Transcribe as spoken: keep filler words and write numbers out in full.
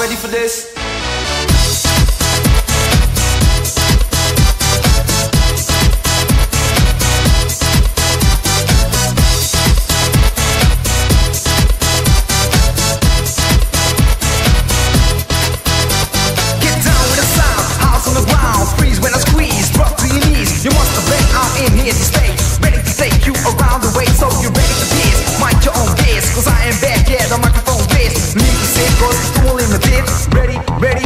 ready for this? In here to stay, ready to take you around the way. So you ready for this? Mind your own biz, cause I am back, yeah, the microphone biz. Need to sit, cause it's cool in the dip. Ready, ready